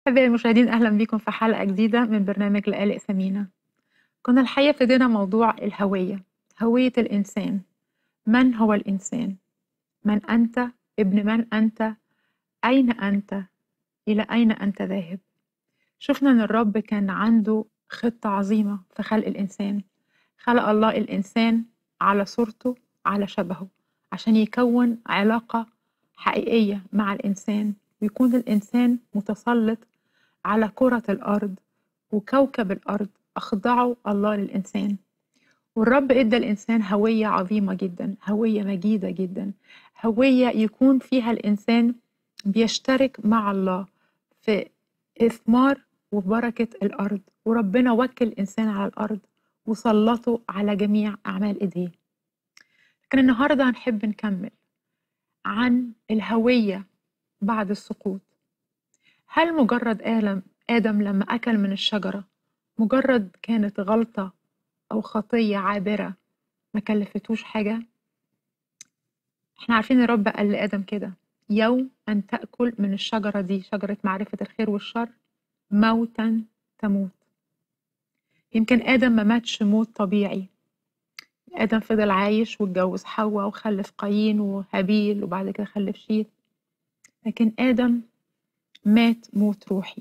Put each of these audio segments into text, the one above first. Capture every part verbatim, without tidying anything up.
أحبائي المشاهدين، أهلا بكم في حلقة جديدة من برنامج لآلئ ثمينة. كنا الحقيقة ابتدينا موضوع الهوية، هوية الإنسان. من هو الإنسان؟ من أنت؟ ابن من أنت؟ أين أنت؟ إلى أين أنت ذاهب؟ شفنا أن الرب كان عنده خطة عظيمة في خلق الإنسان. خلق الله الإنسان على صورته، على شبهه، عشان يكون علاقة حقيقية مع الإنسان، ويكون الإنسان متسلط على كرة الأرض وكوكب الأرض. أخضعوا الله للإنسان، والرب إدى الإنسان هوية عظيمة جدا، هوية مجيدة جدا، هوية يكون فيها الإنسان بيشترك مع الله في إثمار وبركة الأرض. وربنا وكل الإنسان على الأرض وسلطه على جميع أعمال إيديه. لكن النهاردة هنحب نكمل عن الهوية بعد السقوط. هل مجرد آدم آدم لما أكل من الشجرة مجرد كانت غلطة أو خطية عابرة ما كلفتوش حاجة؟ احنا عارفين الرب قال لآدم كده: يوم أن تأكل من الشجرة دي، شجرة معرفة الخير والشر، موتا تموت. يمكن آدم ما ماتش موت طبيعي، آدم فضل عايش واتجوز حواء وخلف قايين وهابيل وبعد كده خلف شيت، لكن آدم مات موت روحي.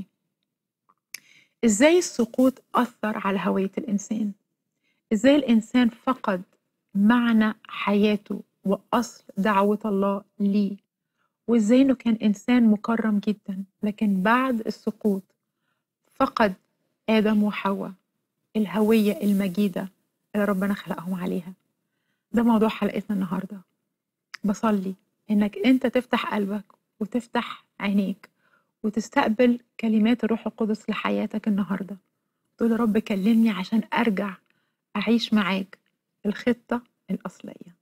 إزاي السقوط أثر على هوية الإنسان؟ إزاي الإنسان فقد معنى حياته وأصل دعوة الله ليه؟ وإزاي إنه كان إنسان مكرم جدا، لكن بعد السقوط فقد آدم وحواء الهوية المجيدة اللي ربنا خلقهم عليها. ده موضوع حلقتنا النهاردة. بصلي إنك أنت تفتح قلبك وتفتح عينيك وتستقبل كلمات الروح القدس لحياتك النهاردة. تقول يا رب كلمني عشان أرجع أعيش معاك الخطة الأصلية.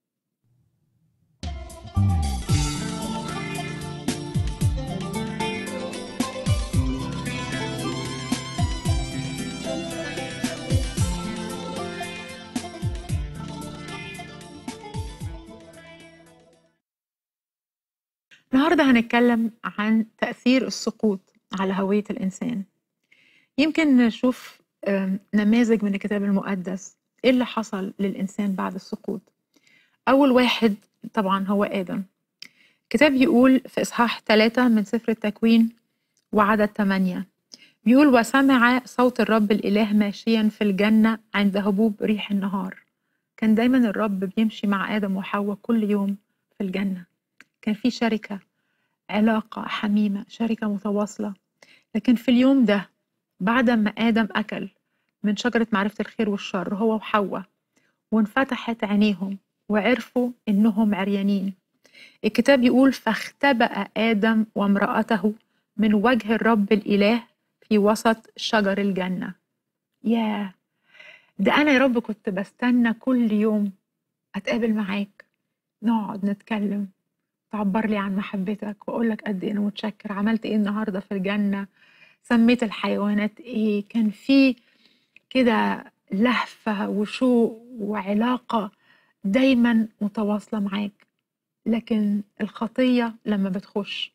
النهاردة هنتكلم عن تأثير السقوط على هوية الإنسان. يمكن نشوف نماذج من الكتاب المقدس إيه اللي حصل للإنسان بعد السقوط. أول واحد طبعا هو آدم. الكتاب يقول في إصحاح ثلاثة من سفر التكوين وعدد ثمانية، بيقول: وسمع صوت الرب الإله ماشيا في الجنة عند هبوب ريح النهار. كان دايما الرب بيمشي مع آدم وحواء كل يوم في الجنة، كان في شركة، علاقة حميمة، شركة متواصلة. لكن في اليوم ده بعد ما آدم أكل من شجرة معرفة الخير والشر هو وحواء وانفتحت عينيهم وعرفوا إنهم عريانين، الكتاب يقول: فاختبأ آدم وامرأته من وجه الرب الإله في وسط شجر الجنة. ياه، ده أنا يا رب كنت بستنى كل يوم أتقابل معاك، نقعد نتكلم، تعبر لي عن محبتك وأقول لك قد إيه أنا متشكر، عملت إيه النهاردة في الجنة، سميت الحيوانات إيه. كان في كده لهفة وشوق وعلاقة دايما متواصلة معاك. لكن الخطية لما بتخش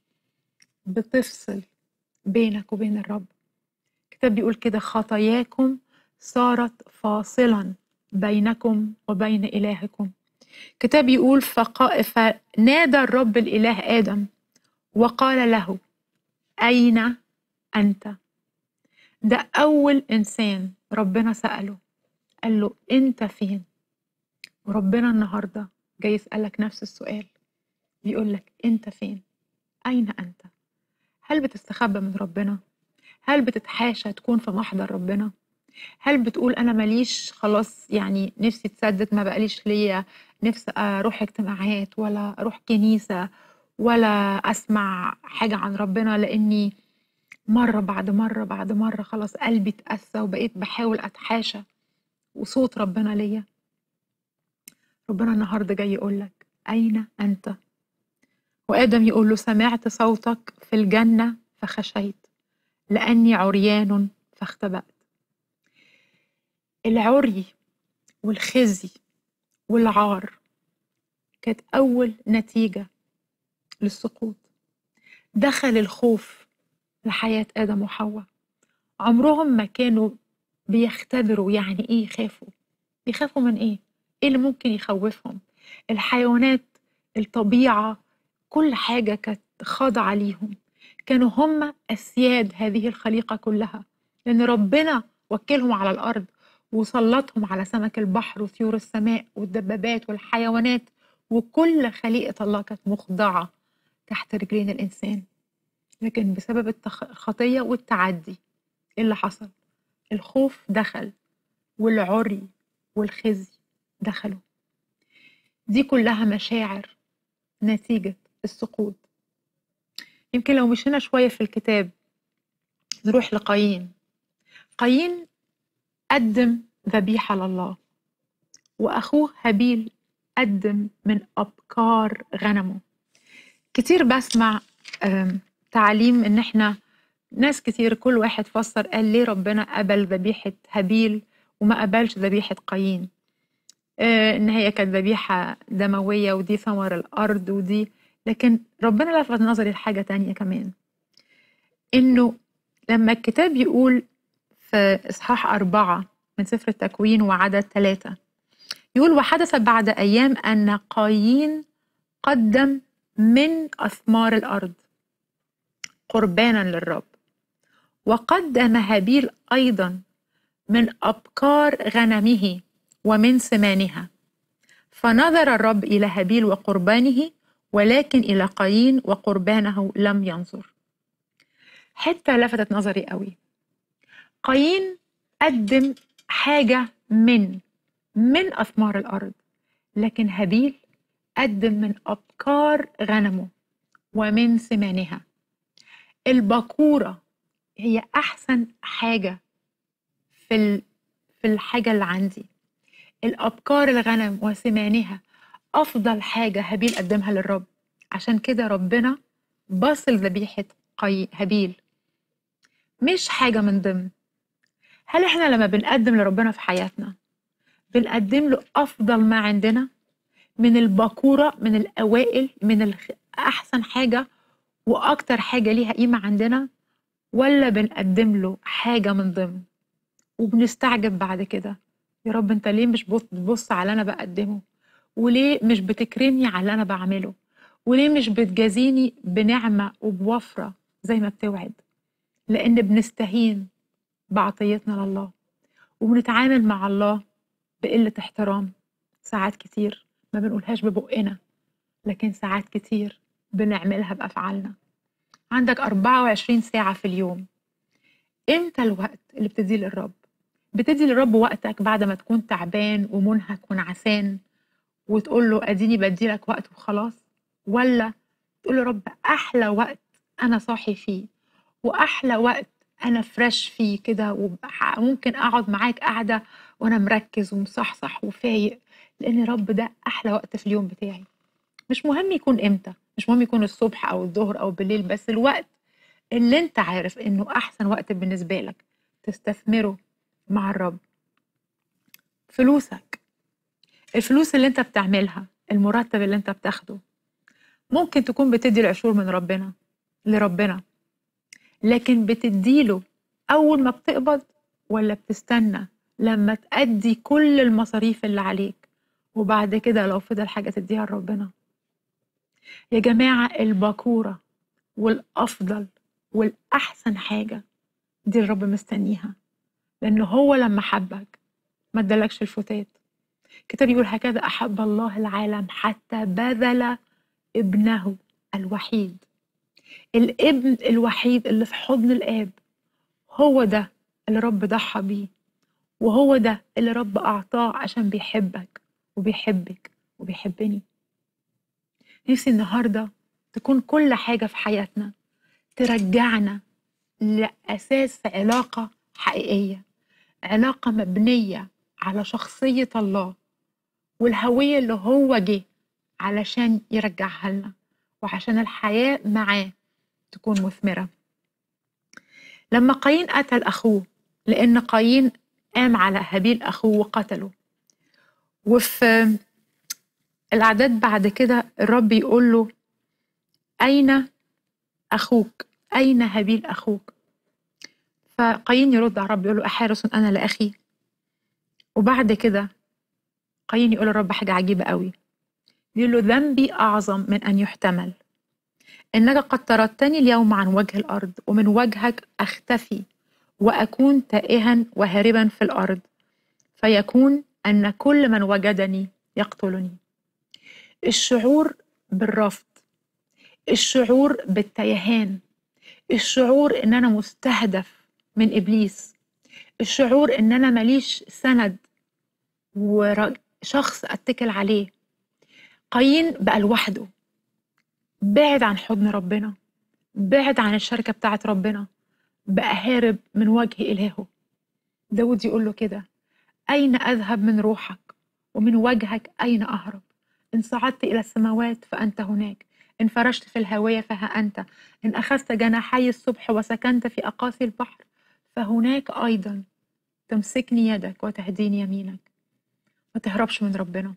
بتفصل بينك وبين الرب. الكتاب بيقول كده: خطاياكم صارت فاصلا بينكم وبين إلهكم. الكتاب يقول: فقا... فنادى الرب الإله آدم وقال له: أين أنت؟ ده أول إنسان ربنا سأله، قال له أنت فين؟ وربنا النهاردة جاي يسألك نفس السؤال، بيقول لك أنت فين؟ أين أنت؟ هل بتستخبى من ربنا؟ هل بتتحاشى تكون في محضر ربنا؟ هل بتقول أنا ماليش خلاص، يعني نفسي تسدد، ما بقاليش ليا نفسي أروح اجتماعات ولا أروح كنيسة ولا أسمع حاجة عن ربنا، لأني مرة بعد مرة بعد مرة خلاص قلبي اتأسى وبقيت بحاول أتحاشى وصوت ربنا ليا؟ ربنا النهاردة جاي يقولك أين أنت؟ وآدم يقول له: سمعت صوتك في الجنة فخشيت لأني عريان فاختبأت. العري والخزي والعار كانت أول نتيجة للسقوط. دخل الخوف لحياة آدم وحواء. عمرهم ما كانوا بيختبروا يعني إيه يخافوا. بيخافوا من إيه؟ إيه اللي ممكن يخوفهم؟ الحيوانات، الطبيعة، كل حاجة كانت خاضعة ليهم. كانوا هم أسياد هذه الخليقة كلها، لأن ربنا وكلهم على الأرض وسلطهم على سمك البحر وطيور السماء والدبابات والحيوانات، وكل خليقة الله كانت مخضعة تحت رجلين الإنسان. لكن بسبب التخ- الخطية والتعدي، إيه اللي حصل؟ الخوف دخل، والعري والخزي دخلوا. دي كلها مشاعر نتيجة السقوط. يمكن لو مشينا شوية في الكتاب نروح لقايين. قايين قدم ذبيحة لله، وأخوه هابيل قدم من أبكار غنمه. كتير بسمع آم، تعليم إن إحنا ناس كتير كل واحد فسر قال ليه ربنا قبل ذبيحة هابيل وما قبلش ذبيحة قايين. آه، إن هي كانت ذبيحة دموية ودي ثمر الأرض ودي. لكن ربنا لفت نظري لحاجة تانية كمان، إنه لما الكتاب يقول في إصحاح أربعة من سفر التكوين وعدد ثلاثة، يقول وحدث بعد أيام أن قايين قدم من أثمار الأرض قربانا للرب، وقدم هابيل أيضا من أبكار غنمه ومن سمانها. فنظر الرب إلى هابيل وقربانه، ولكن إلى قايين وقربانه لم ينظر. حتى لفتت نظري قوي. قايين قدم حاجة من من أثمار الأرض، لكن هابيل قدم من أبكار غنمه ومن سمانها. البكورة هي أحسن حاجة في ال... في الحاجة اللي عندي. الأبكار الغنم وسمانها أفضل حاجة هابيل قدمها للرب. عشان كده ربنا بصل ذبيحة قاي هابيل مش حاجة من ضمن. هل احنا لما بنقدم لربنا في حياتنا بنقدم له أفضل ما عندنا، من البكورة، من الأوائل، من الخ... أحسن حاجة وأكتر حاجة ليها قيمة عندنا، ولا بنقدم له حاجة من ضمن وبنستعجب بعد كده؟ يا رب انت ليه مش بتبص على اللي انا بقدمه؟ وليه مش بتكرمني على اللي انا بعمله؟ وليه مش بتجازيني بنعمة وبوفرة زي ما بتوعد؟ لأن بنستهين بعطيتنا لله، وبنتعامل مع الله بقلة احترام. ساعات كتير ما بنقولهاش ببقنا، لكن ساعات كتير بنعملها بأفعالنا. عندك أربعة وعشرين ساعة في اليوم. امتى الوقت اللي بتديه للرب؟ بتدي للرب وقتك بعد ما تكون تعبان ومنهك ونعسان وتقول له اديني بدي لك وقت وخلاص، ولا تقول له رب احلى وقت انا صاحي فيه، واحلى وقت انا فريش فيه كده، وممكن اقعد معاك قاعده وانا مركز ومصحصح وفايق، لان رب ده احلى وقت في اليوم بتاعي. مش مهم يكون امتى، مش مهم يكون الصبح او الظهر او بالليل، بس الوقت اللي انت عارف انه احسن وقت بالنسبه لك تستثمره مع الرب. فلوسك، الفلوس اللي انت بتعملها، المرتب اللي انت بتاخده، ممكن تكون بتدي العشور من ربنا لربنا، لكن بتديله اول ما بتقبض، ولا بتستنى لما تأدي كل المصاريف اللي عليك وبعد كده لو فضل حاجة تديها لربنا؟ يا جماعة الباكورة والأفضل والأحسن حاجة دي الرب مستنيها، لأنه هو لما حبك ما ادالكش الفتات. الكتاب يقول هكذا أحب الله العالم حتى بذل ابنه الوحيد. الابن الوحيد اللي في حضن الآب، هو ده اللي رب ضحى بيه، وهو ده اللي رب أعطاه عشان بيحبك وبيحبك وبيحبني. نفسي النهاردة تكون كل حاجة في حياتنا ترجعنا لأساس علاقة حقيقية، علاقة مبنية على شخصية الله والهوية اللي هو جه علشان يرجعها لنا، وعشان الحياة معاه تكون مثمرة. لما قايين قتل أخوه، لأن قايين قام على هابيل أخوه وقتله، وفي الأعداد بعد كده الرب يقول له أين أخوك؟ أين هابيل أخوك؟ فقايين يرد على الرب يقول له أحارس أنا لأخي؟ وبعد كده قايين يقول للرب حاجة عجيبة قوي، يقول له ذنبي أعظم من أن يحتمل، إنك قد طردتني اليوم عن وجه الأرض، ومن وجهك أختفي وأكون تائها وهاربا في الأرض، فيكون أن كل من وجدني يقتلني. الشعور بالرفض، الشعور بالتيهان، الشعور إن أنا مستهدف من إبليس، الشعور إن أنا ماليش سند وشخص أتكل عليه. قايين بقى لوحده، بعد عن حضن ربنا، بعد عن الشركة بتاعت ربنا، بقى هارب من وجه إلهه. داود يقول له كده: أين أذهب من روحك؟ ومن وجهك أين أهرب؟ إن صعدت إلى السماوات فأنت هناك، إن فرشت في الهاوية فها أنت، إن أخذت جناحي الصبح وسكنت في أقاصي البحر فهناك أيضا تمسكني يدك وتهديني يمينك. ما تهربش من ربنا.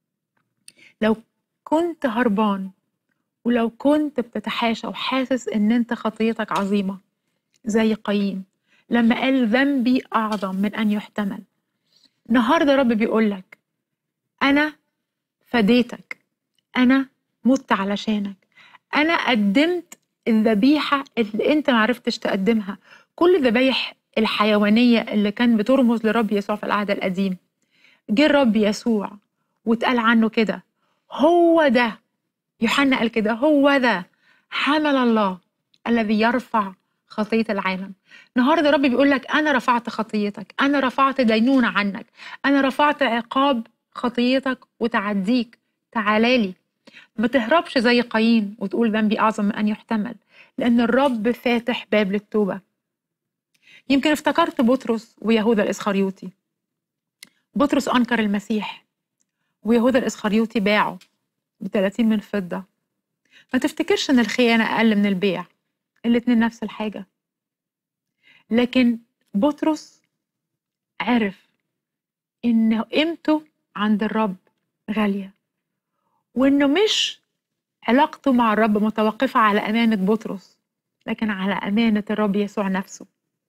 لو كنت هربان ولو كنت بتتحاشى وحاسس إن أنت خطيتك عظيمة زي قايين لما قال ذنبي أعظم من أن يحتمل، النهارده رب بيقولك أنا فديتك، أنا مت علشانك، أنا قدمت الذبيحة اللي أنت معرفتش تقدمها. كل الذبايح الحيوانية اللي كان بترمز لرب يسوع في العهد القديم، جه الرب يسوع واتقال عنه كده: هو ده، يوحنا قال كده: هو ده حمل الله الذي يرفع خطية العالم. النهارده رب بيقول لك أنا رفعت خطيتك، أنا رفعت دينونة عنك، أنا رفعت عقاب خطيتك وتعديك. تعالالي، ما تهربش زي قايين وتقول ذنبي أعظم من أن يحتمل، لأن الرب فاتح باب للتوبة. يمكن افتكرت بطرس ويهوذا الإسخريوطي. بطرس أنكر المسيح ويهوذا الإسخريوطي باعه بثلاثين من فضة. ما تفتكرش ان الخيانة اقل من البيع، الاتنين نفس الحاجة. لكن بطرس عرف ان قيمته عند الرب غالية، وانه مش علاقته مع الرب متوقفة على امانة بطرس، لكن على امانة الرب يسوع نفسه.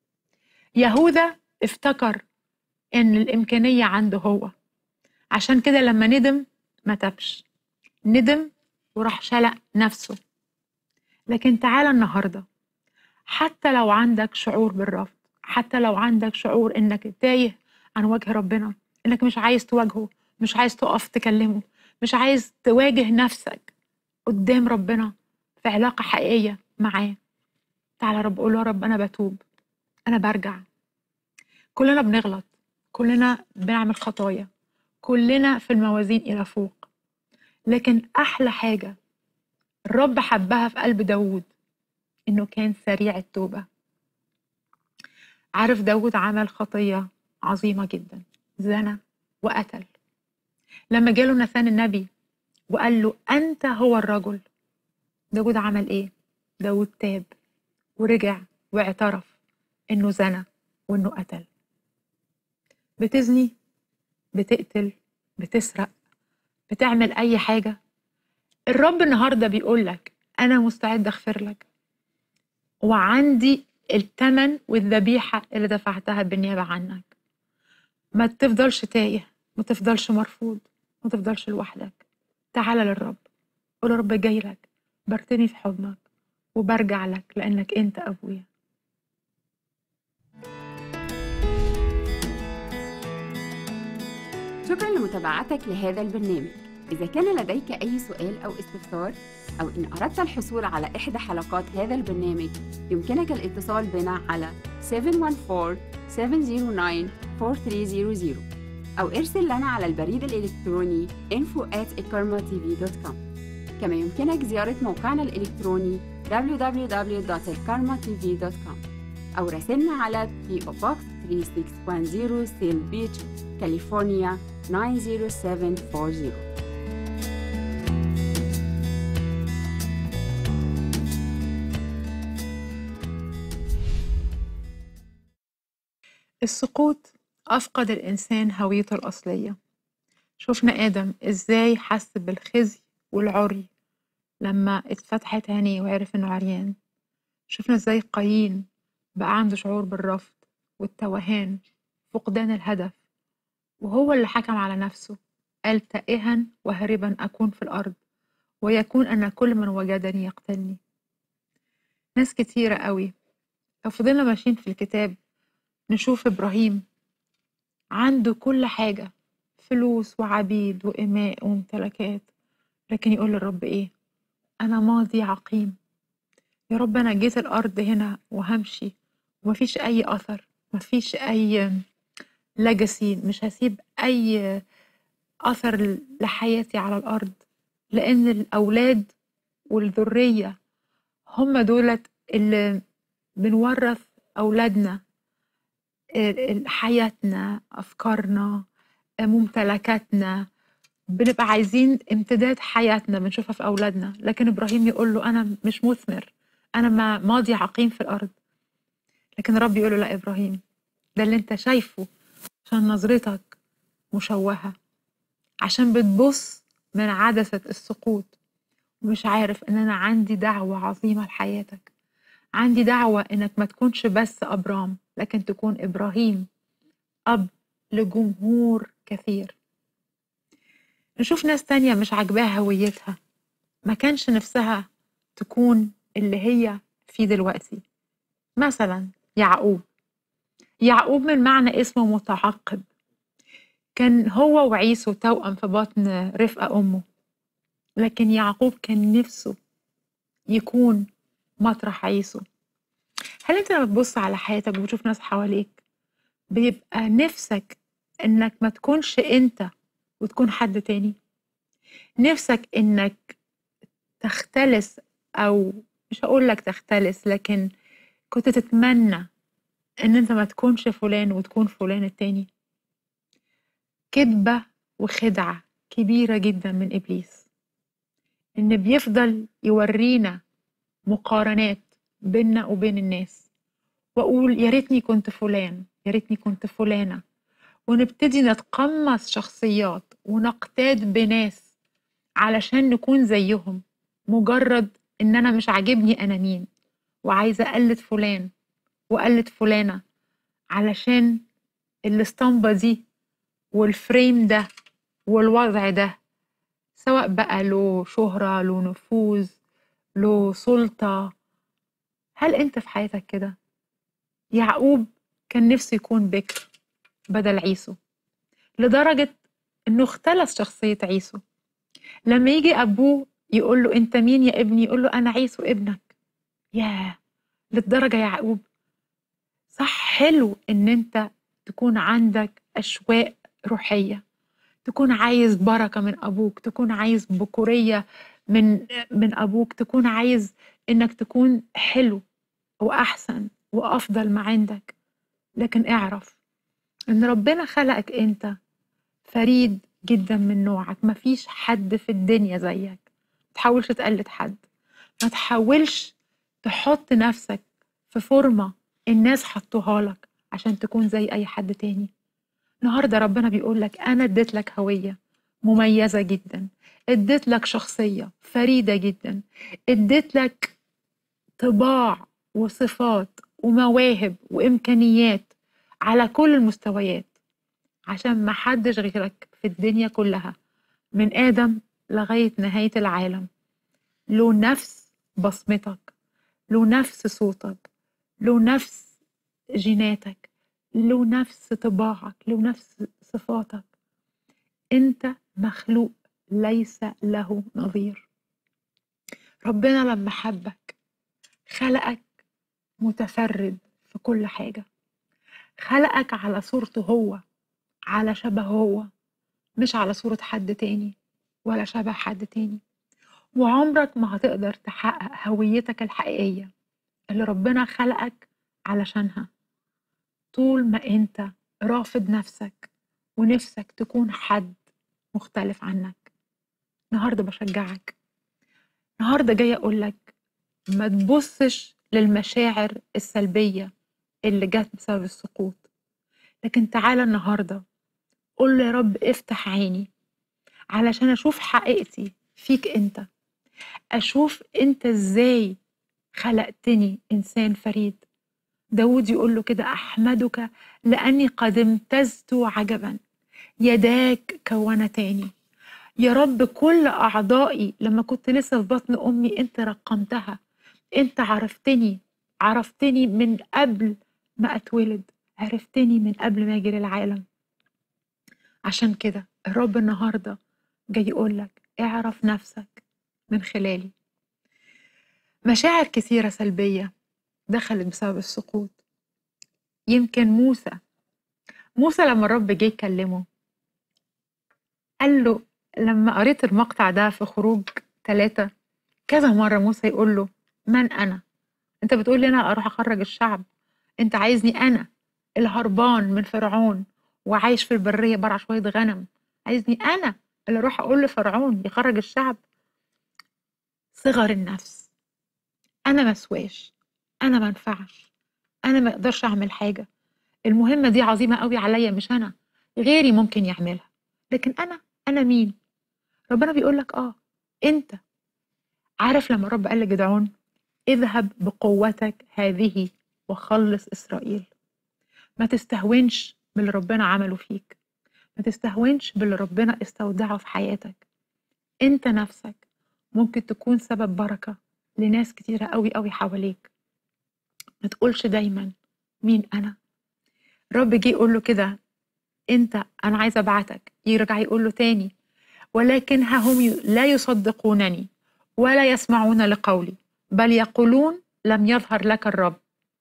يهوذا افتكر ان الامكانية عنده هو، عشان كده لما ندم ما تبش، ندم وراح شلق نفسه. لكن تعالى النهاردة، حتى لو عندك شعور بالرفض، حتى لو عندك شعور انك تايه عن وجه ربنا، انك مش عايز تواجهه، مش عايز تقف تكلمه، مش عايز تواجه نفسك قدام ربنا في علاقة حقيقية معاه، تعالى رب قول له: يا رب أنا بتوب، أنا برجع. كلنا بنغلط، كلنا بنعمل خطايا، كلنا في الموازين إلى فوق، لكن أحلى حاجة الرب حبها في قلب داود إنه كان سريع التوبة. عارف داود عمل خطية عظيمة جدا، زنى وقتل. لما جاله ناثان النبي وقال له أنت هو الرجل، داود عمل إيه؟ داود تاب ورجع واعترف إنه زنى وإنه قتل. بتزني، بتقتل، بتسرق، بتعمل أي حاجة، الرب النهاردة بيقول لك أنا مستعد أغفر لك، وعندي الثمن والذبيحة اللي دفعتها بالنيابة عنك. ما تفضلش تايه، ما تفضلش مرفوض، ما تفضلش لوحدك. تعال للرب، قول: يا رب جاي لك، برتني في حضنك وبرجع لك لأنك أنت أبويا. شكرا لمتابعتك لهذا البرنامج. إذا كان لديك أي سؤال أو استفسار، أو إن أردت الحصول على إحدى حلقات هذا البرنامج، يمكنك الاتصال بنا على سبعة واحد أربعة سبعة صفر تسعة أربعة ثلاثة صفر صفر أو ارسل لنا على البريد الإلكتروني info at ikarma t v dot com. كما يمكنك زيارة موقعنا الإلكتروني دبليو دبليو دبليو دوت ikarma t v dot com أو راسلنا على بي أو Box ثلاثة ستة واحد صفر سيل بيتش، كاليفورنيا تسعة صفر سبعة أربعة صفر. السقوط أفقد الإنسان هويته الأصلية. شوفنا آدم إزاي حس بالخزي والعري لما اتفتحت عينيه وعرف إنه عريان. شفنا ازاي قايين بقى عنده شعور بالرفض والتوهان، فقدان الهدف، وهو اللي حكم على نفسه، قال تائها وهربا أكون في الأرض، ويكون أن كل من وجدني يقتلني. ناس كتيرة قوي لو فضلنا ماشيين في الكتاب نشوف إبراهيم عنده كل حاجة، فلوس وعبيد وإماء وممتلكات، لكن يقول للرب إيه؟ أنا ماضي عقيم يا رب، أنا جيت الأرض هنا وهمشي ومفيش أي أثر، مفيش أي ليجاسي، مش هسيب أي أثر لحياتي على الأرض، لأن الأولاد والذرية هم دولت اللي بنورث أولادنا حياتنا، أفكارنا، ممتلكاتنا، بنبقى عايزين امتداد حياتنا بنشوفها في أولادنا. لكن إبراهيم يقول له أنا مش مثمر، أنا ما ماضي عقيم في الأرض. لكن رب يقول له لا إبراهيم، ده اللي انت شايفه عشان نظرتك مشوهة، عشان بتبص من عدسة السقوط ومش عارف ان انا عندي دعوة عظيمة لحياتك، عندي دعوة انك ما تكونش بس أبرام لكن تكون إبراهيم، أب لجمهور كثير. نشوف ناس تانية مش عاجباها هويتها، ما كانش نفسها تكون اللي هي فيه دلوقتي. مثلا يعقوب. يعقوب من معنى اسمه متعقب، كان هو وعيسو توأم في بطن رفقة أمه، لكن يعقوب كان نفسه يكون مطرح عيسو. هل انت لما تبص على حياتك وتشوف ناس حواليك بيبقى نفسك انك ما تكونش انت وتكون حد تاني؟ نفسك انك تختلس، او مش هقول لك تختلس، لكن كنت تتمنى ان انت ما تكونش فلان وتكون فلان التاني؟ كذبة وخدعة كبيرة جدا من إبليس، إن بيفضل يورينا مقارنات بيننا وبين الناس، وأقول يا ريتني كنت فلان، يا ريتني كنت فلانة، ونبتدي نتقمص شخصيات ونقتاد بناس علشان نكون زيهم، مجرد إن أنا مش عاجبني أنا مين، وعايزة أقلد فلان وأقلد فلانة علشان الاسطمبة دي والفريم ده والوضع ده، سواء بقى له شهرة، له نفوذ، له سلطة. هل انت في حياتك كده؟ يعقوب كان نفسه يكون بكر بدل عيسو، لدرجة انه اختلس شخصية عيسو. لما يجي ابوه يقول له انت مين يا ابني، يقول له انا عيسو ابنك. ياه، للدرجة يا يعقوب. صح، حلو ان انت تكون عندك اشواق روحية، تكون عايز بركة من أبوك، تكون عايز بكورية من من أبوك، تكون عايز إنك تكون حلو وأحسن وأفضل ما عندك. لكن اعرف إن ربنا خلقك أنت فريد جدا من نوعك، مفيش حد في الدنيا زيك. ما تحاولش تقلد حد، ما تحاولش تحط نفسك في فورمة الناس حطوها لك عشان تكون زي أي حد تاني. النهارده ربنا بيقول لك أنا اديت لك هوية مميزة جدا، اديت لك شخصية فريدة جدا، اديت لك طباع وصفات ومواهب وإمكانيات على كل المستويات، عشان ما حدش غيرك في الدنيا كلها من آدم لغاية نهاية العالم له نفس بصمتك، له نفس صوتك، له نفس جيناتك، له نفس طباعك، له نفس صفاتك. انت مخلوق ليس له نظير. ربنا لما حبك خلقك متفرد في كل حاجة، خلقك على صورته هو، على شبهه هو، مش على صورة حد تاني ولا شبه حد تاني. وعمرك ما هتقدر تحقق هويتك الحقيقية اللي ربنا خلقك علشانها طول ما انت رافض نفسك ونفسك تكون حد مختلف عنك. النهارده بشجعك، النهارده جايه اقول لك ما تبصش للمشاعر السلبيه اللي جت بسبب السقوط، لكن تعالى النهارده قول له يا رب افتح عيني علشان اشوف حقيقتي فيك انت، اشوف انت ازاي خلقتني إنسان فريد. داود يقول له كده: أحمدك لأني قد امتزت عجبا، يداك كونتاني. يا رب كل أعضائي لما كنت لسه في بطن أمي أنت رقمتها، أنت عرفتني عرفتني من قبل ما أتولد، عرفتني من قبل ما أجي للعالم. عشان كده الرب النهاردة جاي يقولك: اعرف نفسك من خلالي. مشاعر كثيرة سلبية دخلت بسبب السقوط. يمكن موسى موسى لما الرب جه يكلمه قال له، لما قريت المقطع ده في خروج ثلاثة كذا مرة موسى يقول له: من أنا؟ أنت بتقول لي أنا أروح أخرج الشعب؟ أنت عايزني أنا اللي هربان من فرعون وعايش في البرية برع شوية غنم، عايزني أنا اللي أروح أقول لفرعون يخرج الشعب؟ صغر النفس، أنا مسواش، أنا منفعش، أنا ما أقدرش أعمل حاجة، المهمة دي عظيمة قوي عليا، مش أنا، غيري ممكن يعملها، لكن أنا أنا مين؟ ربنا بيقول لك: آه أنت. عارف لما الرب قال لجدعون: اذهب بقوتك هذه وخلص إسرائيل. ما تستهونش باللي ربنا عمله فيك، ما تستهونش باللي ربنا استودعه في حياتك. أنت نفسك ممكن تكون سبب بركة لناس كتيرة قوي قوي حواليك. ما تقولش دايما مين أنا. رب جه يقول له كده: أنت أنا عايز أبعتك. يرجع يقول له تاني: ولكن ها هم لا يصدقونني ولا يسمعون لقولي، بل يقولون لم يظهر لك الرب.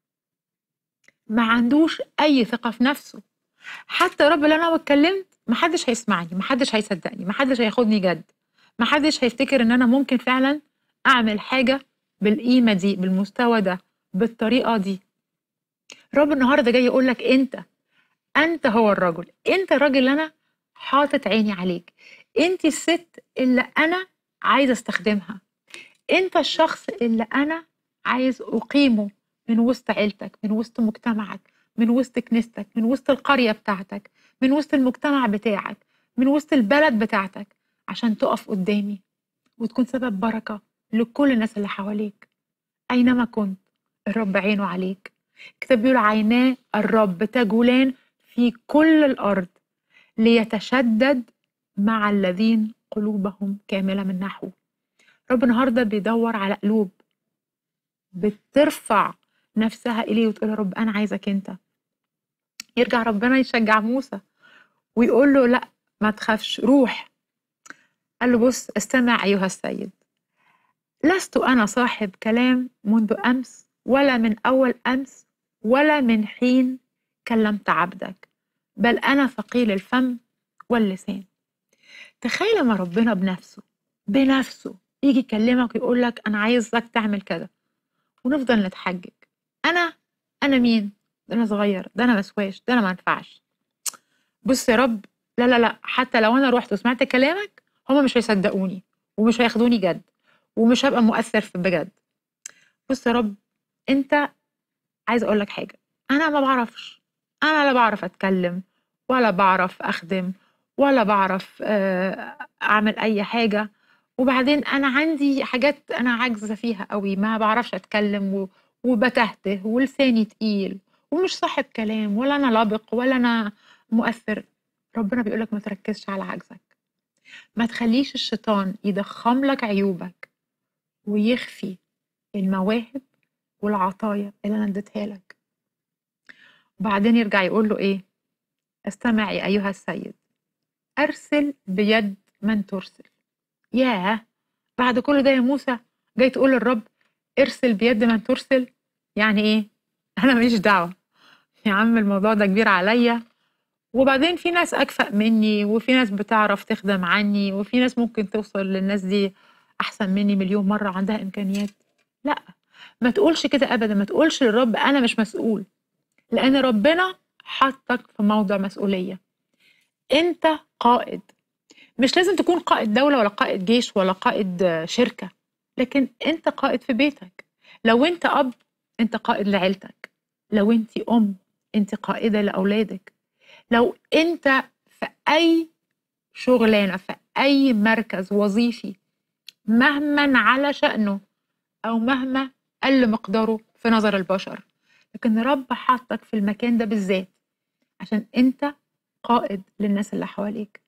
ما عندوش أي ثقة في نفسه. حتى رب اللي أنا لو اتكلمت محدش هيسمعني، محدش هيصدقني، محدش هياخدني جد، محدش هيفتكر إن أنا ممكن فعلا أعمل حاجة بالقيمة دي، بالمستوى ده، بالطريقة دي. رب النهاردة جاي يقولك: أنت أنت هو الرجل، أنت الراجل اللي أنا حاطط عيني عليك، أنت الست اللي أنا عايزة استخدمها، أنت الشخص اللي أنا عايز أقيمه من وسط عيلتك، من وسط مجتمعك، من وسط كنيستك، من وسط القرية بتاعتك، من وسط المجتمع بتاعك، من وسط البلد بتاعتك، عشان تقف قدامي وتكون سبب بركة لكل الناس اللي حواليك. أينما كنت الرب عينه عليك. الكتاب بيقول: عيناه الرب تجولان في كل الأرض ليتشدد مع الذين قلوبهم كاملة من نحوه. رب النهاردة بيدور على قلوب بترفع نفسها إليه وتقول: يا رب أنا عايزك أنت. يرجع ربنا يشجع موسى ويقول له: لا ما تخافش، روح. قال له: بص، استمع أيها السيد، لست أنا صاحب كلام منذ أمس ولا من أول أمس ولا من حين كلمت عبدك، بل أنا ثقيل الفم واللسان. تخيل ما ربنا بنفسه بنفسه يجي يكلمك ويقول لك: أنا عايزك تعمل كده، ونفضل نتحجج. أنا أنا مين؟ ده أنا صغير، ده أنا مسواش، ده أنا ما ينفعش. بص يا رب، لا لا لا، حتى لو أنا رحت وسمعت كلامك هما مش هيصدقوني ومش هياخدوني جد ومش هبقى مؤثر في بجد. بص يا رب، أنت عايز أقول لك حاجة: أنا ما بعرفش، أنا لا بعرف أتكلم ولا بعرف أخدم ولا بعرف أعمل أي حاجة، وبعدين أنا عندي حاجات أنا عاجزة فيها قوي، ما بعرفش أتكلم وبتهته ولساني تقيل ومش صاحب كلام ولا أنا لابق ولا أنا مؤثر. ربنا بيقولك ما تركزش على عجزك، ما تخليش الشيطان يضخم لك عيوبك ويخفي المواهب والعطايا اللي أنا اديتها لك. وبعدين يرجع يقول له إيه؟ استمعي أيها السيد، أرسل بيد من ترسل. ياه، بعد كل ده يا موسى جاي تقول للرب ارسل بيد من ترسل؟ يعني إيه؟ أنا ماليش دعوة يا عم، الموضوع ده كبير عليا، وبعدين في ناس أكفأ مني وفي ناس بتعرف تخدم عني وفي ناس ممكن توصل للناس دي أحسن مني مليون مرة، عندها إمكانيات. لا، ما تقولش كده أبدا، ما تقولش للرب أنا مش مسؤول، لأن ربنا حطك في موضع مسؤولية. أنت قائد، مش لازم تكون قائد دولة ولا قائد جيش ولا قائد شركة، لكن أنت قائد في بيتك. لو أنت أب أنت قائد لعيلتك، لو أنت أم أنت قائدة لأولادك، لو أنت في أي شغلانة في أي مركز وظيفي مهما على شأنه أو مهما قل مقداره في نظر البشر، لكن رب حطك في المكان ده بالذات عشان انت قائد للناس اللي حواليك.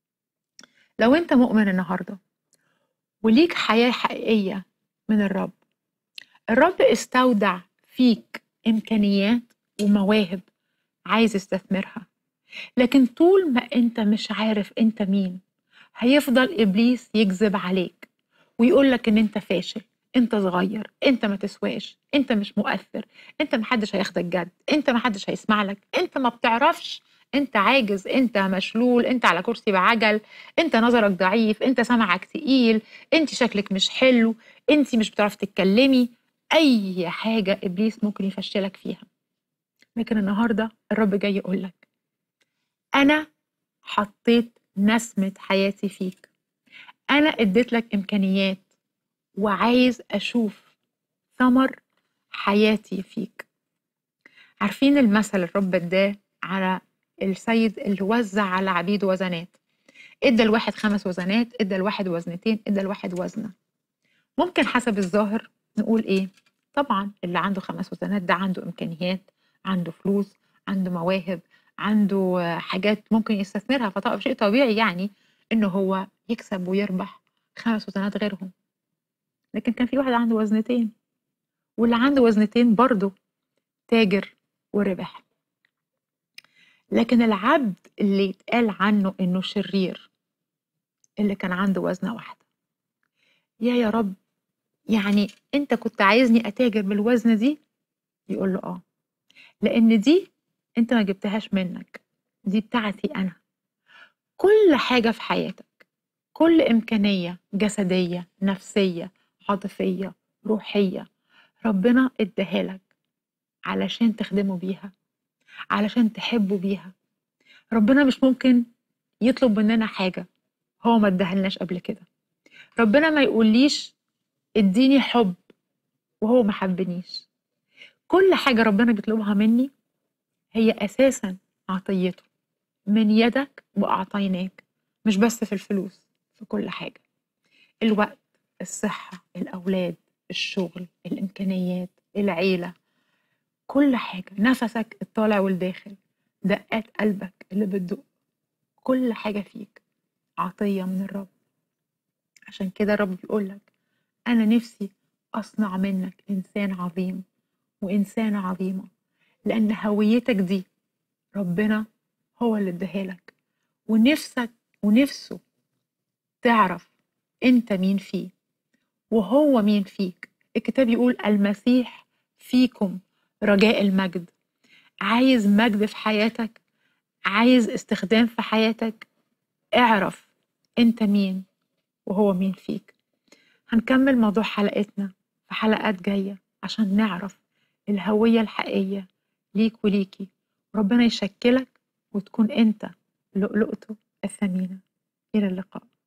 لو انت مؤمن النهارده وليك حياة حقيقية من الرب، الرب استودع فيك إمكانيات ومواهب عايز يستثمرها، لكن طول ما انت مش عارف انت مين هيفضل إبليس يكذب عليك ويقولك ان انت فاشل، انت صغير، انت ما تسواش، انت مش مؤثر، انت محدش هياخدك جد، انت محدش هيسمع لك، انت ما بتعرفش، انت عاجز، انت مشلول، انت على كرسي بعجل، انت نظرك ضعيف، انت سمعك تقيل، انت شكلك مش حلو، انت مش بتعرف تتكلمي. اي حاجة ابليس ممكن يفشلك فيها. لكن النهاردة الرب جاي يقولك انا حطيت نسمة حياتي فيك، انا اديت لك امكانيات وعايز اشوف ثمر حياتي فيك. عارفين المثل الرب اداه على السيد اللي وزع على عبيده وزنات؟ ادى الواحد خمس وزنات، ادى الواحد وزنتين، ادى الواحد وزنه. ممكن حسب الظاهر نقول ايه؟ طبعا اللي عنده خمس وزنات ده عنده امكانيات، عنده فلوس، عنده مواهب، عنده حاجات ممكن يستثمرها، فطبعا شيء طبيعي يعني انه هو يكسب ويربح خمس وزنات غيرهم. لكن كان في واحد عنده وزنتين، واللي عنده وزنتين برضه تاجر وربح. لكن العبد اللي اتقال عنه انه شرير اللي كان عنده وزنة واحدة، يا يا رب يعني انت كنت عايزني اتاجر بالوزنة دي؟ يقول له اه، لان دي انت ما جبتهاش منك، دي بتاعتي انا. كل حاجة في حياتك، كل امكانية جسدية، نفسية، عاطفية، روحية، ربنا اداها لك علشان تخدمه بيها، علشان تحبه بيها. ربنا مش ممكن يطلب مننا حاجة هو ما اداهالناش قبل كده. ربنا ما يقوليش اديني حب وهو ما حبنيش. كل حاجة ربنا بيطلبها مني هي أساسا عطيته من يدك وأعطيناك، مش بس في الفلوس، في كل حاجة. الوقت، الصحة، الأولاد، الشغل، الإمكانيات، العيلة، كل حاجة، نفسك الطالع والداخل، دقات قلبك اللي بتدق، كل حاجة فيك عطية من الرب. عشان كده الرب بيقولك أنا نفسي أصنع منك إنسان عظيم وإنسانة عظيمة، لأن هويتك دي ربنا هو اللي اداهالك، ونفسك ونفسه تعرف أنت مين فيه وهو مين فيك. الكتاب يقول المسيح فيكم رجاء المجد. عايز مجد في حياتك، عايز استخدام في حياتك، اعرف أنت مين وهو مين فيك. هنكمل موضوع حلقتنا في حلقات جاية عشان نعرف الهوية الحقيقية ليك وليكي، ربنا يشكلك وتكون أنت لؤلؤته الثمينة. إلى اللقاء.